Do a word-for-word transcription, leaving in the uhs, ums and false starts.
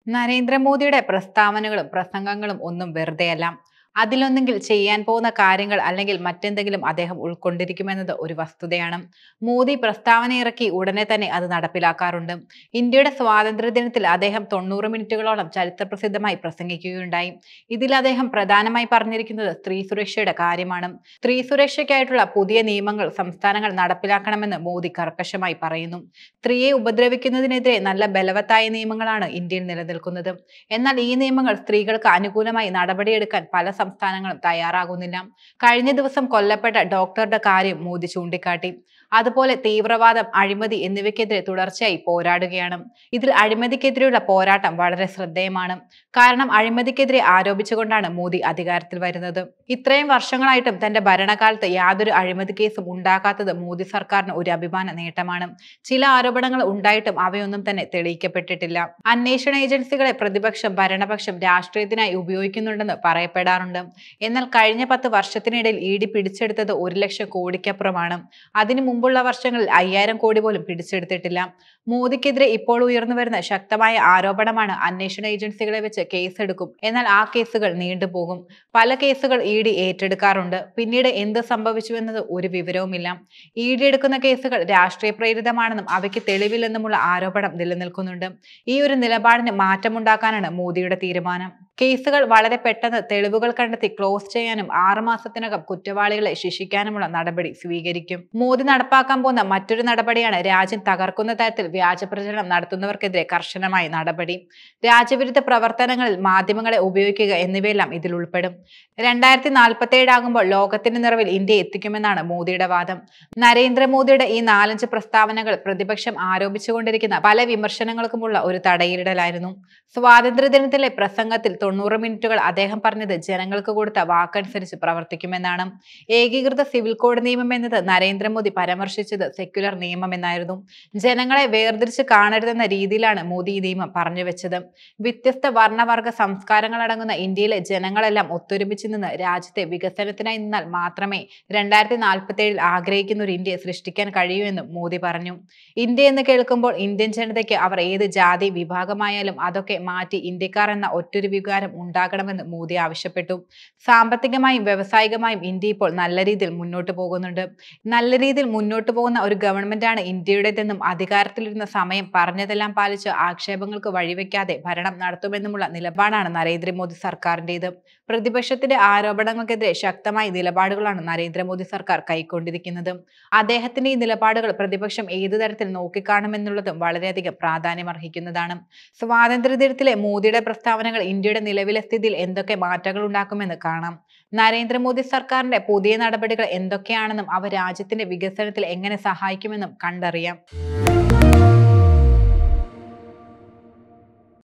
നരേന്ദ്രമോദിയുടെ പ്രസ്താവനകളും പ്രസംഗങ്ങളും ഒന്നും വെറുതെയല്ല. അതിലൊന്നെങ്കിൽ ചെയ്യാൻ പോകുന്ന കാര്യങ്ങൾ അല്ലെങ്കിൽ മറ്റെന്തെങ്കിലും അദ്ദേഹം ഉൾക്കൊണ്ടിരിക്കുമെന്നത് ഒരു വസ്തുതയാണ്. മോദി പ്രസ്താവന ഇറക്കി ഉടനെ തന്നെ അത് നടപ്പിലാക്കാറുണ്ട്. ഇന്ത്യയുടെ സ്വാതന്ത്ര്യ ദിനത്തിൽ അദ്ദേഹം തൊണ്ണൂറ് മിനിറ്റുകളോളം ചരിത്രപ്രസിദ്ധമായി പ്രസംഗിക്കുകയുണ്ടായി. ഇതിൽ അദ്ദേഹം പ്രധാനമായി പറഞ്ഞിരിക്കുന്നത് സ്ത്രീ സുരക്ഷയുടെ കാര്യമാണ്. സ്ത്രീ സുരക്ഷയ്ക്കായിട്ടുള്ള പുതിയ നിയമങ്ങൾ സംസ്ഥാനങ്ങൾ നടപ്പിലാക്കണമെന്ന് മോദി കർക്കശമായി പറയുന്നു. സ്ത്രീയെ ഉപദ്രവിക്കുന്നതിനെതിരെ നല്ല ബലവത്തായ നിയമങ്ങളാണ് ഇന്ത്യയിൽ നിലനിൽക്കുന്നത്. എന്നാൽ ഈ നിയമങ്ങൾ സ്ത്രീകൾക്ക് അനുകൂലമായി നടപടിയെടുക്കാൻ പല സംസ്ഥാനങ്ങളും തയ്യാറാകുന്നില്ല. കഴിഞ്ഞ ദിവസം കൊല്ലപ്പെട്ട ഡോക്ടറുടെ കാര്യം മോദി ചൂണ്ടിക്കാട്ടി. അതുപോലെ തീവ്രവാദം, അഴിമതി എന്നിവയ്ക്കെതിരെ തുടർച്ചയായി പോരാടുകയാണ്. ഇതിൽ അഴിമതിക്കെതിരെയുള്ള പോരാട്ടം വളരെ ശ്രദ്ധേയമാണ്. കാരണം അഴിമതിക്കെതിരെ ആരോപിച്ചുകൊണ്ടാണ് മോദി അധികാരത്തിൽ വരുന്നത്. ഇത്രയും വർഷങ്ങളായിട്ടും തന്റെ ഭരണകാലത്ത് യാതൊരു അഴിമതി കേസും ഉണ്ടാക്കാത്തത് മോദി സർക്കാരിന് ഒരു അഭിമാന നേട്ടമാണ്. ചില ആരോപണങ്ങൾ ഉണ്ടായിട്ടും അവയൊന്നും തന്നെ തെളിയിക്കപ്പെട്ടിട്ടില്ല. അന്വേഷണ ഏജൻസികളെ പ്രതിപക്ഷം ഭരണപക്ഷം രാഷ്ട്രീയത്തിനായി ഉപയോഗിക്കുന്നുണ്ടെന്ന് പറയപ്പെടാറുണ്ട്. എന്നാൽ കഴിഞ്ഞ പത്ത് വർഷത്തിനിടയിൽ ഇ ഡി പിടിച്ചെടുത്തത് ഒരു ലക്ഷം കോടിക്കപ്പുറമാണ്. അതിനു മുമ്പുള്ള വർഷങ്ങളിൽ അയ്യായിരം കോടി പോലും പിടിച്ചെടുത്തിട്ടില്ല. മോദിക്കെതിരെ ഇപ്പോൾ ഉയർന്നു വരുന്ന ശക്തമായ ആരോപണമാണ് അന്വേഷണ ഏജൻസികളെ വെച്ച് കേസെടുക്കും, എന്നാൽ ആ കേസുകൾ നീണ്ടുപോകും. പല കേസുകൾ ഇ ഡി ഏറ്റെടുക്കാറുണ്ട്, പിന്നീട് എന്ത് സംഭവിച്ചുവെന്നത് ഒരു വിവരവുമില്ല. ഇ ഡി എടുക്കുന്ന കേസുകൾ രാഷ്ട്രീയ പ്രേരിതമാണെന്നും അവയ്ക്ക് തെളിവില്ലെന്നുമുള്ള ആരോപണം നിലനിൽക്കുന്നുണ്ട്. ഈ ഒരു നിലപാടിന് മാറ്റമുണ്ടാക്കാനാണ് മോദിയുടെ തീരുമാനം. കേസുകൾ വളരെ പെട്ടെന്ന് തെളിവുകൾ കണ്ടെത്തി ക്ലോസ് ചെയ്യാനും ആറ് മാസത്തിനകം കുറ്റവാളികളെ ശിക്ഷിക്കാനുമുള്ള നടപടി സ്വീകരിക്കും. മോദി നടപ്പാക്കാൻ പോകുന്ന മറ്റൊരു നടപടിയാണ് രാജ്യം തകർക്കുന്ന തരത്തിൽ വ്യാജ പ്രചരണം നടത്തുന്നവർക്കെതിരെ കർശനമായ നടപടി. രാജ്യവിരുദ്ധ പ്രവർത്തനങ്ങളിൽ മാധ്യമങ്ങളെ ഉപയോഗിക്കുക എന്നിവയെല്ലാം ഇതിൽ ഉൾപ്പെടും. രണ്ടായിരത്തി നാൽപ്പത്തി ഏഴ് ആകുമ്പോൾ ലോകത്തിന്റെ നിറവിൽ ഇന്ത്യ എത്തിക്കുമെന്നാണ് മോദിയുടെ വാദം. നരേന്ദ്രമോദിയുടെ ഈ നാലഞ്ച് പ്രസ്താവനകൾ പ്രതിപക്ഷം ആരോപിച്ചുകൊണ്ടിരിക്കുന്ന പല വിമർശനങ്ങൾക്കുമുള്ള ഒരു തടയിടലായിരുന്നു. സ്വാതന്ത്ര്യ ദിനത്തിലെ പ്രസംഗത്തിൽ തൊണ്ണൂറ് മിനിറ്റുകൾ അദ്ദേഹം പറഞ്ഞത് ജനങ്ങൾക്ക് കൊടുത്ത വാക്കനുസരിച്ച് പ്രവർത്തിക്കുമെന്നാണ്. ഏകീകൃത സിവിൽ കോഡ് നിയമം എന്നത് നരേന്ദ്രമോദി പരാമർശിച്ചത് സെക്യുലർ നിയമം എന്നായിരുന്നു. ജനങ്ങളെ വേർതിരിച്ച് കാണരുതെന്ന രീതിയിലാണ് മോദി ഈ നിയമം പറഞ്ഞു വെച്ചത്. വ്യത്യസ്ത വർണ്ണവർഗ സംസ്കാരങ്ങൾ അടങ്ങുന്ന ഇന്ത്യയിലെ ജനങ്ങളെല്ലാം ഒത്തൊരുമിച്ച് നിന്ന് രാജ്യത്തെ വികസനത്തിനായി നിന്നാൽ മാത്രമേ രണ്ടായിരത്തി നാൽപ്പത്തി ഏഴിൽ ആഗ്രഹിക്കുന്ന ഒരു ഇന്ത്യയെ സൃഷ്ടിക്കാൻ കഴിയൂ എന്നും മോദി പറഞ്ഞു. ഇന്ത്യ എന്ന് കേൾക്കുമ്പോൾ ഇന്ത്യൻ ജനതയ്ക്ക് അവർ ഏത് ജാതി വിഭാഗമായാലും അതൊക്കെ മാറ്റി ഇന്ത്യക്കാർ എന്ന ഒറ്റൊരു വികാരം ഉണ്ടാകണമെന്ന് മോദി ആവശ്യപ്പെട്ടു. സാമ്പത്തികമായും വ്യവസായികമായും ഇന്ത്യ ഇപ്പോൾ നല്ല രീതിയിൽ മുന്നോട്ട് പോകുന്നുണ്ട്. നല്ല രീതിയിൽ മുന്നോട്ട് പോകുന്ന ഒരു ഗവൺമെന്റാണ് ഇന്ത്യയുടേതെന്നും അധികാരത്തിലിരുന്ന സമയം പറഞ്ഞതെല്ലാം പാലിച്ച് ആക്ഷേപങ്ങൾക്ക് വഴിവെക്കാതെ ഭരണം നടത്തുമെന്നുമുള്ള നിലപാടാണ് നരേന്ദ്രമോദി സർക്കാരിൻ്റെത്. പ്രതിപക്ഷത്തിന്റെ ആരോപണങ്ങൾക്കെതിരെ ശക്തമായ നിലപാടുകളാണ് നരേന്ദ്രമോദി സർക്കാർ കൈക്കൊണ്ടിരിക്കുന്നത്. അദ്ദേഹത്തിന്റെ ഈ നിലപാടുകൾ പ്രതിപക്ഷം ഏതു തരത്തിൽ നോക്കിക്കാണുമെന്നുള്ളതും വളരെയധികം പ്രാധാന്യമർഹിക്കുന്നതാണ്. സ്വാതന്ത്ര്യദിനത്തിലെ മോദിയുടെ പ്രസ്താവനകൾ ഇന്ത്യയുടെ നിലവിലെ സ്ഥിതിയിൽ എന്തൊക്കെ മാറ്റങ്ങൾ ഉണ്ടാക്കുമെന്ന് കാണാം. നരേന്ദ്രമോദി സർക്കാരിന്റെ പുതിയ നടപടികൾ എന്തൊക്കെയാണെന്നും അവ രാജ്യത്തിന്റെ വികസനത്തിൽ എങ്ങനെ സഹായിക്കുമെന്നും കണ്ടറിയാം.